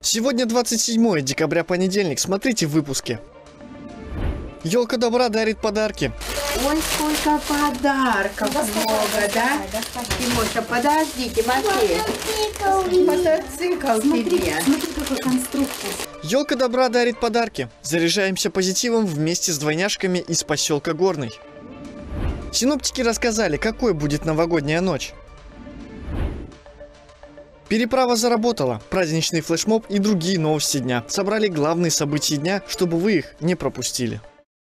Сегодня 27 декабря, понедельник. Смотрите в выпуске. Елка добра дарит подарки. Ой, сколько подарков много, да? Тимоша, подожди, Тимофей. Мотоцикл тебе. Смотри, какой конструктор. Елка добра дарит подарки. Заряжаемся позитивом вместе с двойняшками из поселка Горный. Синоптики рассказали, какой будет новогодняя ночь. Переправа заработала. Праздничный флешмоб и другие новости дня. Собрали главные события дня, чтобы вы их не пропустили.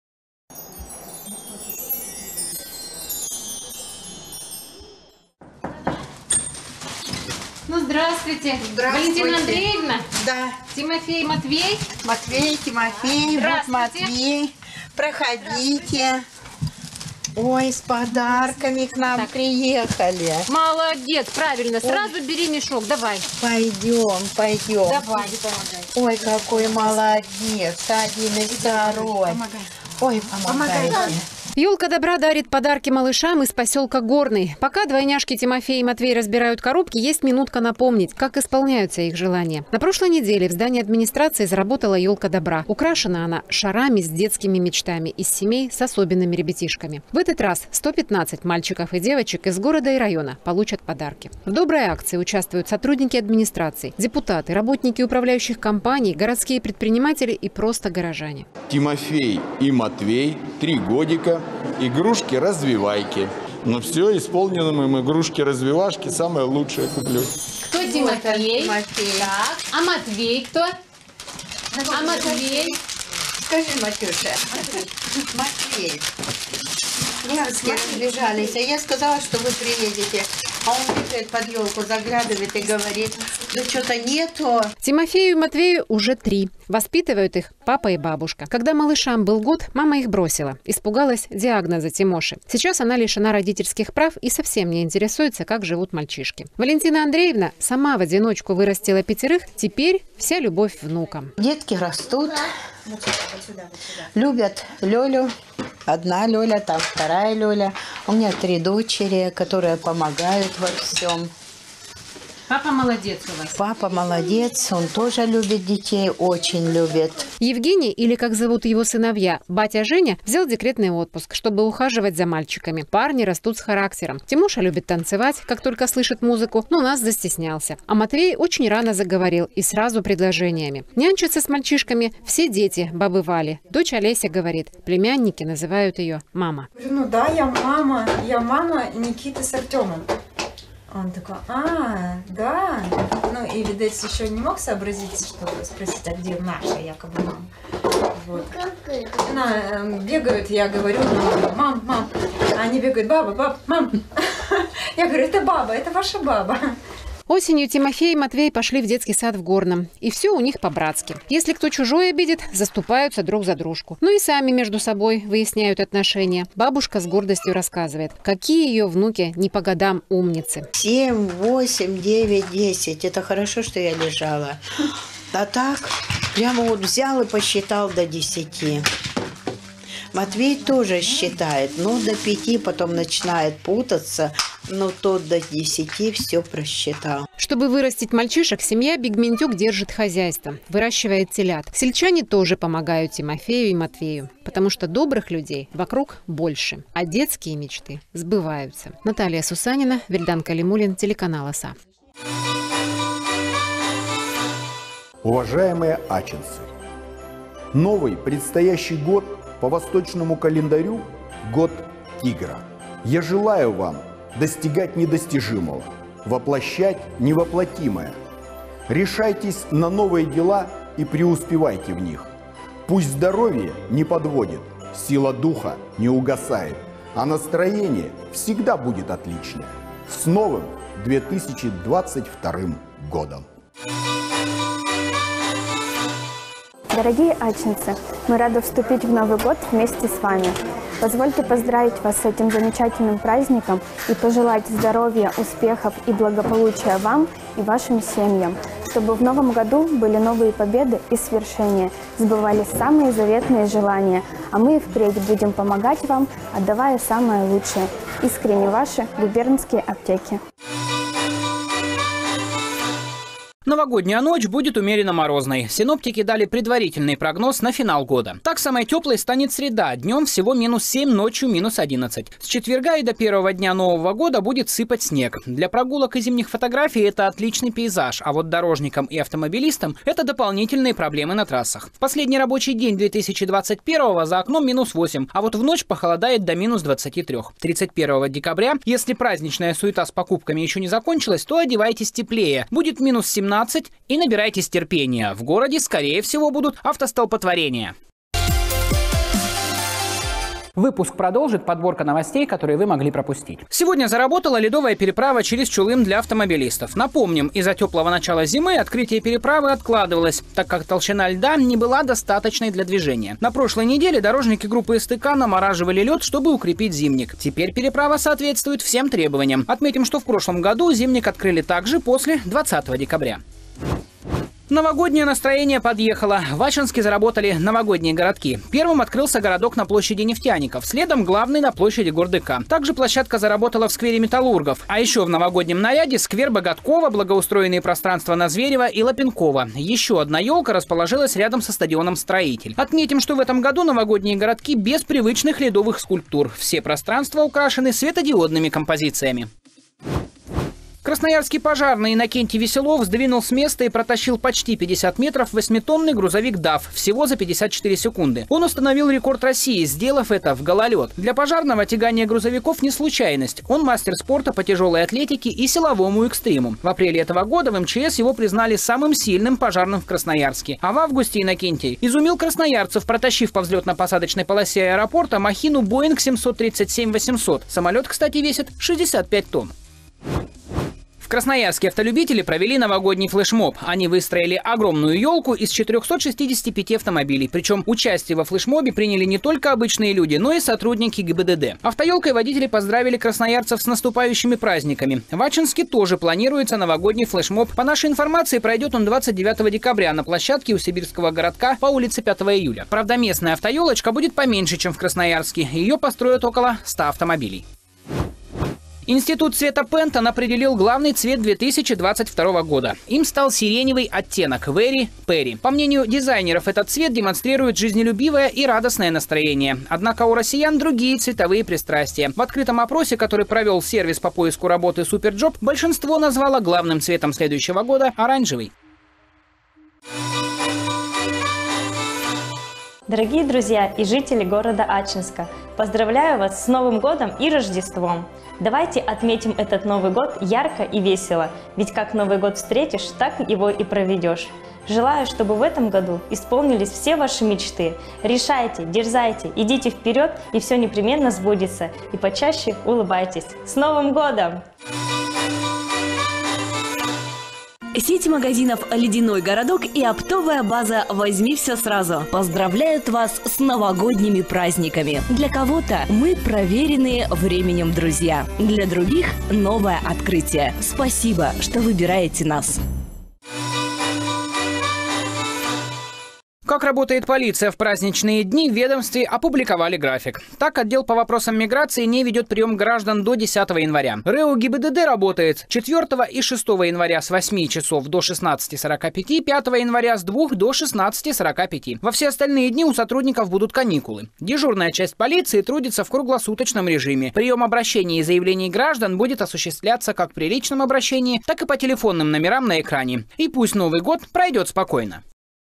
Ну, здравствуйте. Здравствуйте. Валентина Андреевна. Да. Тимофей, Матвей. Матвей, Тимофей, вот Матвей. Проходите. Ой, с подарками к нам приехали. Молодец, правильно. Сразу бери мешок, давай. Пойдем. Давай. Ой, какой молодец. Один и второй. Ой, помогайте. Елка добра дарит подарки малышам из поселка Горный. Пока двойняшки Тимофей и Матвей разбирают коробки, есть минутка напомнить, как исполняются их желания. На прошлой неделе в здании администрации заработала елка добра. Украшена она шарами с детскими мечтами из семей с особенными ребятишками. В этот раз 115 мальчиков и девочек из города и района получат подарки. В доброй акции участвуют сотрудники администрации, депутаты, работники управляющих компаний, городские предприниматели и просто горожане. Тимофей и Матвей, 3 годика, игрушки-развивайки. Но все, исполненным им игрушки-развивашки самое лучшее куплю. Кто Тимофей? Тимофей. Так. А Матвей кто? А Матвей? Скажи, Матюша. Матвей. Девочки разбежались, а я сказала, что вы приедете. А он бегает под елку, заглядывает и говорит, да что-то нету. Тимофею и Матвею уже 3. Воспитывают их папа и бабушка. Когда малышам был год, мама их бросила. Испугалась диагноза Тимоши. Сейчас она лишена родительских прав и совсем не интересуется, как живут мальчишки. Валентина Андреевна сама в одиночку вырастила 5, теперь вся любовь внукам. Детки растут, любят Лёлю. Одна Лёля, там вторая Лёля. У меня 3 дочери, которые помогают во всем. Папа молодец у вас. Папа молодец, он тоже любит детей, очень любит. Евгений, или как зовут его сыновья, батя Женя, взял декретный отпуск, чтобы ухаживать за мальчиками. Парни растут с характером. Тимоша любит танцевать, как только слышит музыку, но нас застеснялся. А Матвей очень рано заговорил и сразу предложениями. Нянчатся с мальчишками все дети бабы Вали. Дочь Олеся говорит, племянники называют ее мама. Ну да, я мама Никиты с Артемом. Он такой, да. Ну, и, видать, еще не мог сообразить, что спросить, а где наша якобы мама. Вот. Бегают, я говорю, мам. А они бегают, баба, мам. Я говорю, это баба, это ваша баба. Осенью Тимофей и Матвей пошли в детский сад в Горном. И все у них по-братски. Если кто чужой обидит, заступаются друг за дружку. Ну и сами между собой выясняют отношения. Бабушка с гордостью рассказывает, какие ее внуки не по годам умницы. 7, 8, 9, 10. Это хорошо, что я лежала. А так, прямо вот взял и посчитал до 10. Матвей тоже считает, но до 5 потом начинает путаться, но тот до 10 все просчитал. Чтобы вырастить мальчишек, семья Бигментюк держит хозяйство, выращивает телят. Сельчане тоже помогают Тимофею и Матвею, потому что добрых людей вокруг больше, а детские мечты сбываются. Наталья Сусанина, Вильдан Калимулин, телеканал ОСА. Уважаемые ачинцы, новый предстоящий год по восточному календарю – год тигра. Я желаю вам достигать недостижимого, воплощать невоплотимое. Решайтесь на новые дела и преуспевайте в них. Пусть здоровье не подводит, сила духа не угасает, а настроение всегда будет отличное. С новым 2022 годом! Дорогие ачинцы, мы рады вступить в Новый год вместе с вами. Позвольте поздравить вас с этим замечательным праздником и пожелать здоровья, успехов и благополучия вам и вашим семьям, чтобы в новом году были новые победы и свершения, сбывались самые заветные желания, а мы и впредь будем помогать вам, отдавая самое лучшее. Искренне ваши губернские аптеки. Новогодняя ночь будет умеренно морозной. Синоптики дали предварительный прогноз на финал года. Так, самой теплой станет среда. Днем всего -7, ночью -11. С четверга и до первого дня Нового года будет сыпать снег. Для прогулок и зимних фотографий это отличный пейзаж, а вот дорожникам и автомобилистам это дополнительные проблемы на трассах. В последний рабочий день 2021-го за окном -8, а вот в ночь похолодает до -23. 31 декабря, если праздничная суета с покупками еще не закончилась, то одевайтесь теплее. Будет -17 и набирайтесь терпения. В городе, скорее всего, будут автостолпотворения. Выпуск продолжит подборка новостей, которые вы могли пропустить. Сегодня заработала ледовая переправа через Чулым для автомобилистов. Напомним, из-за теплого начала зимы открытие переправы откладывалось, так как толщина льда не была достаточной для движения. На прошлой неделе дорожники группы СТК намораживали лед, чтобы укрепить зимник. Теперь переправа соответствует всем требованиям. Отметим, что в прошлом году зимник открыли также после 20 декабря. Новогоднее настроение подъехало. В Ачинске заработали новогодние городки. Первым открылся городок на площади Нефтяников, следом главный на площади Гордыка. Также площадка заработала в сквере Металлургов. А еще в новогоднем наряде сквер Богаткова, благоустроенные пространства на Зверева и Лапенкова. Еще одна елка расположилась рядом со стадионом «Строитель». Отметим, что в этом году новогодние городки без привычных ледовых скульптур. Все пространства украшены светодиодными композициями. Красноярский пожарный Иннокентий Веселов сдвинул с места и протащил почти 50 метров 8-тонный грузовик ДАФ всего за 54 секунды. Он установил рекорд России, сделав это в гололед. Для пожарного тягание грузовиков не случайность. Он мастер спорта по тяжелой атлетике и силовому экстриму. В апреле этого года в МЧС его признали самым сильным пожарным в Красноярске. А в августе Иннокентий изумил красноярцев, протащив по взлетно-посадочной полосе аэропорта махину Boeing 737-800. Самолет, кстати, весит 65 тонн. В Красноярске автолюбители провели новогодний флешмоб. Они выстроили огромную елку из 465 автомобилей. Причем участие во флешмобе приняли не только обычные люди, но и сотрудники ГИБДД. Автоелкой водители поздравили красноярцев с наступающими праздниками. В Ачинске тоже планируется новогодний флешмоб. По нашей информации, пройдет он 29 декабря на площадке у сибирского городка по улице 5 июля. Правда, местная автоелочка будет поменьше, чем в Красноярске. Ее построят около 100 автомобилей. Институт цвета Пентон определил главный цвет 2022 года. Им стал сиреневый оттенок Very Perry. По мнению дизайнеров, этот цвет демонстрирует жизнелюбивое и радостное настроение. Однако у россиян другие цветовые пристрастия. В открытом опросе, который провел сервис по поиску работы Superjob, большинство назвало главным цветом следующего года оранжевый. Дорогие друзья и жители города Ачинска, поздравляю вас с Новым годом и Рождеством! Давайте отметим этот Новый год ярко и весело, ведь как Новый год встретишь, так его и проведешь. Желаю, чтобы в этом году исполнились все ваши мечты. Решайте, дерзайте, идите вперед, и все непременно сбудется. И почаще улыбайтесь. С Новым годом! Сеть магазинов «Ледяной городок» и оптовая база «Возьми все сразу» поздравляют вас с новогодними праздниками. Для кого-то мы проверенные временем друзья, для других новое открытие. Спасибо, что выбираете нас. Как работает полиция в праздничные дни, в ведомстве опубликовали график. Так, отдел по вопросам миграции не ведет прием граждан до 10 января. РЭО ГИБДД работает 4 и 6 января с 8 часов до 16:45, 5 января с 2 до 16:45. Во все остальные дни у сотрудников будут каникулы. Дежурная часть полиции трудится в круглосуточном режиме. Прием обращений и заявлений граждан будет осуществляться как при личном обращении, так и по телефонным номерам на экране. И пусть Новый год пройдет спокойно.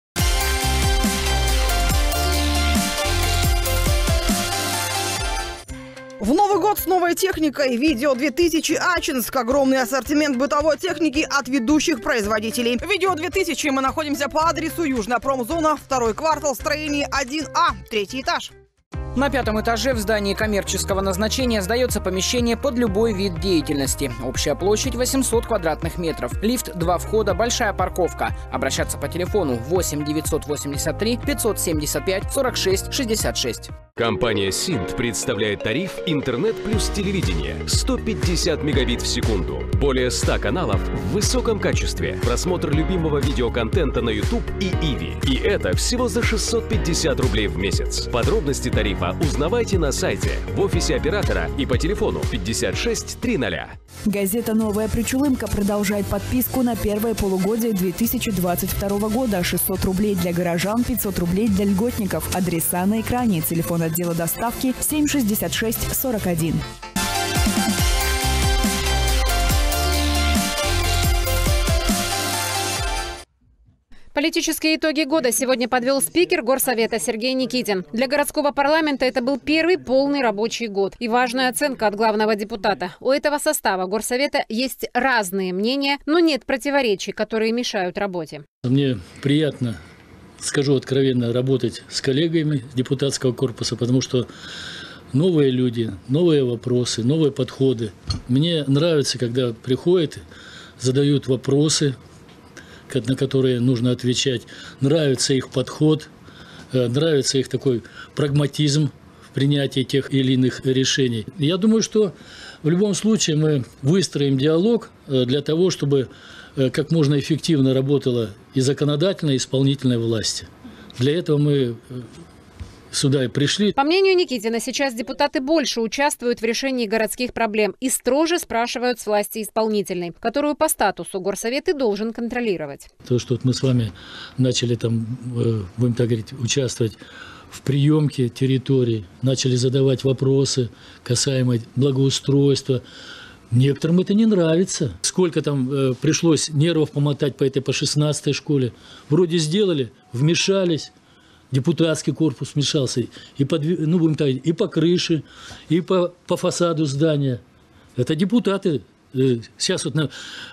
В Новый год с новой техникой. Видео 2000 Ачинск. Огромный ассортимент бытовой техники от ведущих производителей. Видео 2000. Мы находимся по адресу Южная промзона, 2-й квартал, строение 1А, 3-й этаж. На 5-м этаже в здании коммерческого назначения сдается помещение под любой вид деятельности. Общая площадь 800 квадратных метров. Лифт, 2 входа, большая парковка. Обращаться по телефону 8 983 575 46 66. Компания Синт представляет тариф «Интернет плюс телевидение». 150 мегабит в секунду. Более 100 каналов в высоком качестве. Просмотр любимого видеоконтента на YouTube и Иви. И это всего за 650 рублей в месяц. Подробности тарифа знакомства узнавайте на сайте, в офисе оператора и по телефону 56 300. Газета «Новая Причулымка» продолжает подписку на первое полугодие 2022 года. 600 рублей для горожан, 500 рублей для льготников. Адреса на экране. Телефон отдела доставки 766 41. Политические итоги года сегодня подвел спикер Горсовета Сергей Никитин. Для городского парламента это был первый полный рабочий год. И важная оценка от главного депутата. У этого состава Горсовета есть разные мнения, но нет противоречий, которые мешают работе. Мне приятно, скажу откровенно, работать с коллегами депутатского корпуса, потому что новые люди, новые вопросы, новые подходы. Мне нравится, когда приходят, задают вопросы, на которые нужно отвечать. Нравится их подход, нравится их такой прагматизм в принятии тех или иных решений. Я думаю, что в любом случае мы выстроим диалог для того, чтобы как можно эффективно работала и законодательная, и исполнительная власть. Для этого мы сюда и пришли. По мнению Никитина, сейчас депутаты больше участвуют в решении городских проблем и строже спрашивают с власти исполнительной, которую по статусу Горсовет и должен контролировать. То, что мы с вами начали там, будем так говорить, участвовать в приемке территорий, начали задавать вопросы касаемо благоустройства. Некоторым это не нравится. Сколько там пришлось нервов помотать по этой, по 16-й школе. Вроде сделали, вмешались. Депутатский корпус вмешался и по крыше, и по фасаду здания. Это депутаты сейчас вот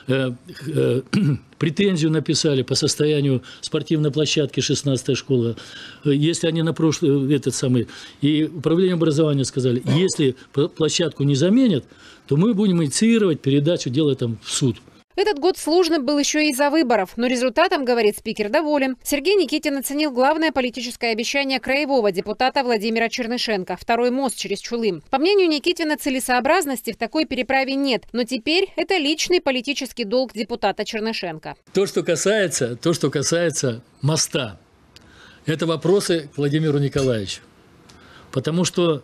претензию написали по состоянию спортивной площадки 16-й школы. Если они на прошлый, и управление образования сказали, если площадку не заменят, то мы будем инициировать передачу дела там в суд. Этот год сложным был еще и из-за выборов, но результатом, говорит спикер, доволен. Сергей Никитин оценил главное политическое обещание краевого депутата Владимира Чернышенко – второй мост через Чулым. По мнению Никитина, целесообразности в такой переправе нет, но теперь это личный политический долг депутата Чернышенко. То, что касается моста, это вопросы к Владимиру Николаевичу. Потому что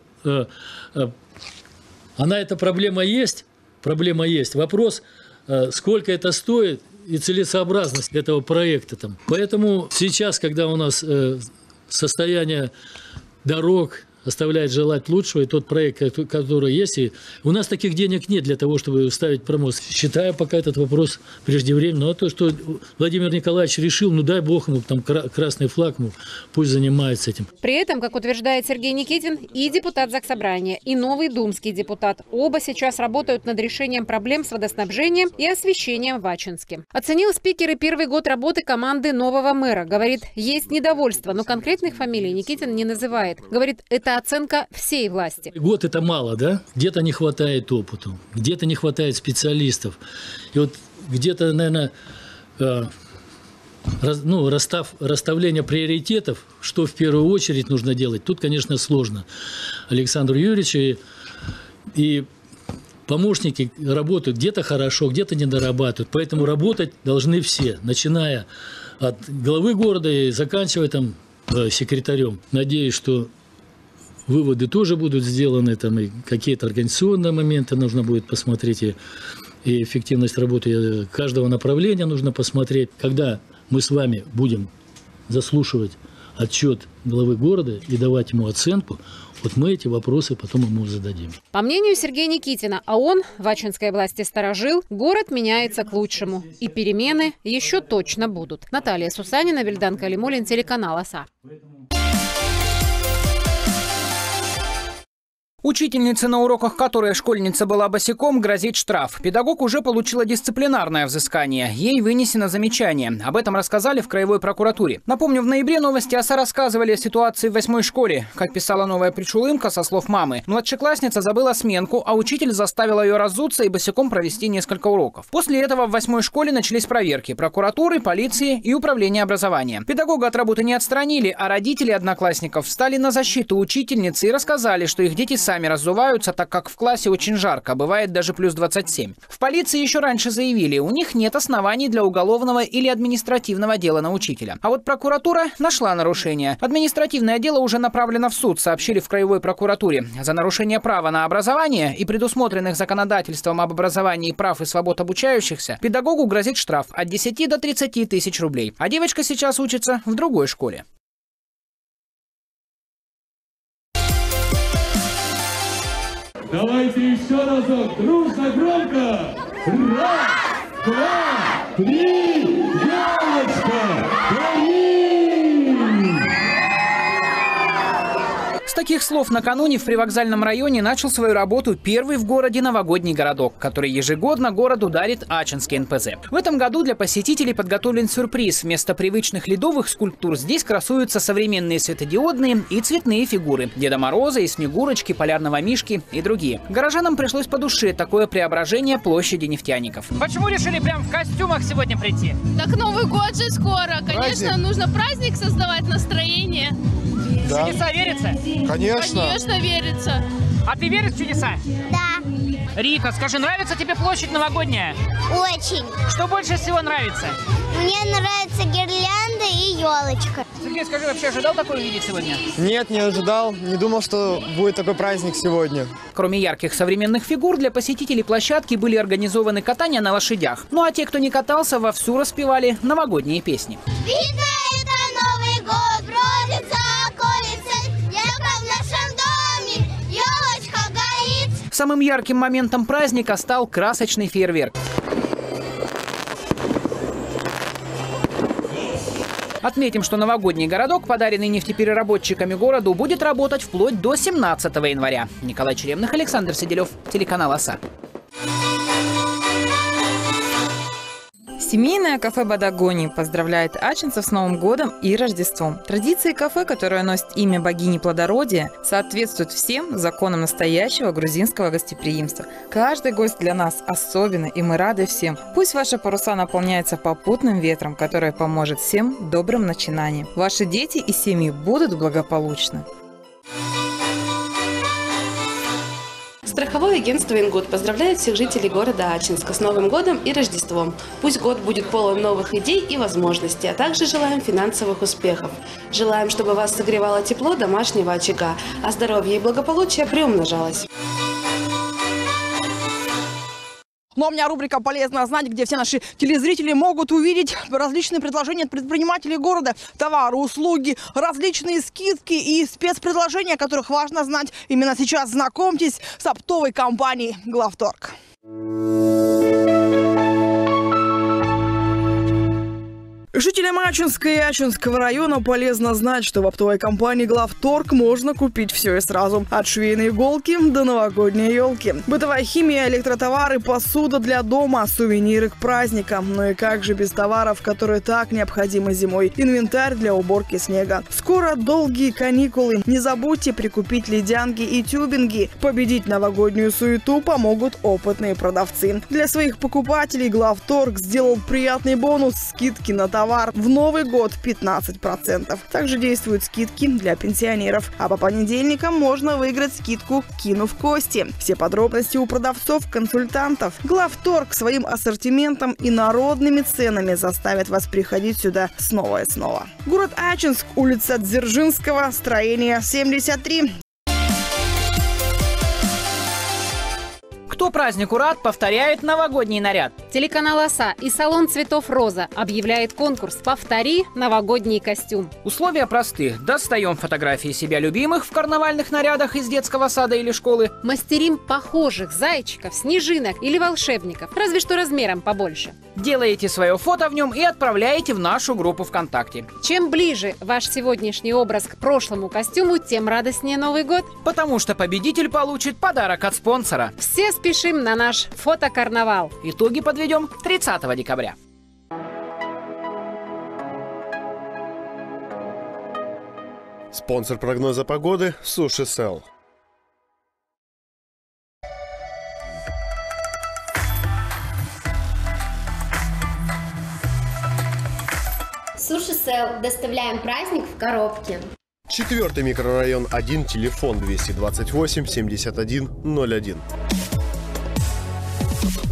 эта проблема есть. Вопрос, сколько это стоит и целесообразность этого проекта там. Поэтому сейчас, когда у нас состояние дорог оставляет желать лучшего, и тот проект, который есть, и у нас таких денег нет для того, чтобы ставить промост. Считаю пока этот вопрос преждевременным. Но то, что Владимир Николаевич решил, дай бог ему, там красный флаг, пусть занимается этим. При этом, как утверждает Сергей Никитин, и депутат Заксобрания, и новый думский депутат оба сейчас работают над решением проблем с водоснабжением и освещением в Ачинске. Оценил спикер и первый год работы команды нового мэра. Говорит, есть недовольство, но конкретных фамилий Никитин не называет. Говорит, это оценка всей власти. Год это мало, да? Где-то не хватает опыту, где-то не хватает специалистов. И вот где-то, наверное, расставление приоритетов, что в первую очередь нужно делать, тут, конечно, сложно. Александру Юрьевичу и помощники работают где-то хорошо, где-то не дорабатывают. Поэтому работать должны все, начиная от главы города и заканчивая там секретарем. Надеюсь, что выводы тоже будут сделаны, там, и какие-то организационные моменты нужно будет посмотреть, и эффективность работы каждого направления нужно посмотреть. Когда мы с вами будем заслушивать отчет главы города и давать ему оценку, вот мы эти вопросы потом ему зададим. По мнению Сергея Никитина, а он в ачинской власти сторожил, город меняется к лучшему. И перемены еще точно будут. Наталья Сусанина, Вильдан Калимуллин, телеканал ОСА. Учительнице, на уроках которой школьница была босиком, грозит штраф. Педагог уже получила дисциплинарное взыскание. Ей вынесено замечание. Об этом рассказали в краевой прокуратуре. Напомню, в ноябре новости ОСА рассказывали о ситуации в 8-й школе. Как писала новая Причулымка, со слов мамы, младшеклассница забыла сменку, а учитель заставил ее разуться и босиком провести несколько уроков. После этого в 8-й школе начались проверки прокуратуры, полиции и управления образования. Педагога от работы не отстранили, а родители одноклассников встали на защиту учительницы и рассказали, что их дети сами сами разуваются, так как в классе очень жарко, бывает даже плюс 27. В полиции еще раньше заявили, у них нет оснований для уголовного или административного дела на учителя. А вот прокуратура нашла нарушение. Административное дело уже направлено в суд, сообщили в Краевой прокуратуре. За нарушение права на образование и предусмотренных законодательством об образовании прав и свобод обучающихся педагогу грозит штраф от 10 до 30 тысяч рублей. А девочка сейчас учится в другой школе. Давайте еще разок, дружно, громко! Раз, два, три, елочка, гори! С таких слов накануне в привокзальном районе начал свою работу первый в городе новогодний городок, который ежегодно городу дарит Ачинский НПЗ. В этом году для посетителей подготовлен сюрприз. Вместо привычных ледовых скульптур здесь красуются современные светодиодные и цветные фигуры – Деда Мороза и Снегурочки, Полярного Мишки и другие. Горожанам пришлось по душе такое преображение площади нефтяников. Почему решили прям в костюмах сегодня прийти? Так Новый год же скоро. Конечно, нужно праздник создавать, настроение. Да. Чудеса верится? Конечно. Конечно, верится. А ты веришь в чудеса? Да. Рита, скажи, нравится тебе площадь новогодняя? Очень. Что больше всего нравится? Мне нравится гирлянда и елочка. Сергей, скажи, вообще ожидал такое увидеть сегодня? Нет, не ожидал. Не думал, что будет такой праздник сегодня. Кроме ярких современных фигур, для посетителей площадки были организованы катания на лошадях. Ну а те, кто не катался, вовсю распевали новогодние песни. Видно, это Новый год, бродится околица, ярко в нашем доме, елочка горит. Самым ярким моментом праздника стал красочный фейерверк. Отметим, что новогодний городок, подаренный нефтепереработчиками городу, будет работать вплоть до 17 января. Николай Черемных, Александр Сиделев, телеканал «Оса». Семейное кафе «Бодогони» поздравляет ачинцев с Новым годом и Рождеством. Традиции кафе, которое носит имя богини плодородия, соответствуют всем законам настоящего грузинского гостеприимства. Каждый гость для нас особенный, и мы рады всем. Пусть ваши паруса наполняются попутным ветром, который поможет всем добрым начинаниям. Ваши дети и семьи будут благополучны. Страховое агентство «Ингуд» поздравляет всех жителей города Ачинска с Новым годом и Рождеством. Пусть год будет полон новых идей и возможностей, а также желаем финансовых успехов. Желаем, чтобы вас согревало тепло домашнего очага, а здоровье и благополучие приумножалось. Ну, а у меня рубрика «Полезно знать», где все наши телезрители могут увидеть различные предложения от предпринимателей города, товары, услуги, различные скидки и спецпредложения, о которых важно знать. Именно сейчас знакомьтесь с оптовой компанией «Главторг». Жителям Ачинска и Ачинского района полезно знать, что в оптовой компании «Главторг» можно купить все и сразу. От швейной иголки до новогодней елки. Бытовая химия, электротовары, посуда для дома, сувениры к праздникам. Ну и как же без товаров, которые так необходимы зимой. Инвентарь для уборки снега. Скоро долгие каникулы. Не забудьте прикупить ледянки и тюбинги. Победить новогоднюю суету помогут опытные продавцы. Для своих покупателей «Главторг» сделал приятный бонус – скидки на товар в Новый год 15%. Также действуют скидки для пенсионеров. А по понедельникам можно выиграть скидку «Кинув кости». Все подробности у продавцов-консультантов. «Главторг» своим ассортиментом и народными ценами заставит вас приходить сюда снова и снова. Город Ачинск, улица Дзержинского, строение 73. Кто празднику рад, повторяет новогодний наряд. Телеканал «Оса» и салон цветов «Роза» объявляет конкурс «Повтори новогодний костюм». Условия просты. Достаем фотографии себя любимых в карнавальных нарядах из детского сада или школы. Мастерим похожих зайчиков, снежинок или волшебников, разве что размером побольше. Делаете свое фото в нем и отправляете в нашу группу ВКонтакте. Чем ближе ваш сегодняшний образ к прошлому костюму, тем радостнее Новый год. Потому что победитель получит подарок от спонсора. Все спешим на наш фотокарнавал. Итоги подведем 30 декабря. Спонсор прогноза погоды – Суши Сел. Суши Сел. Доставляем праздник в коробке. 4-й микрорайон 1, телефон 228 71 01.